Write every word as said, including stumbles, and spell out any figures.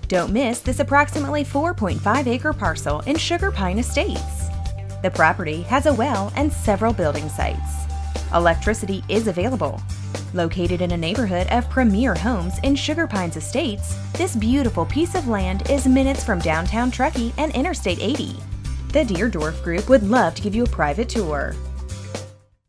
Don't miss this approximately four point five acre parcel in Sugar Pine Estates. The property has a well and several building sites. Electricity is available. Located in a neighborhood of premier homes in Sugar Pines Estates, this beautiful piece of land is minutes from downtown Truckee and Interstate eighty. The Deardorff Group would love to give you a private tour.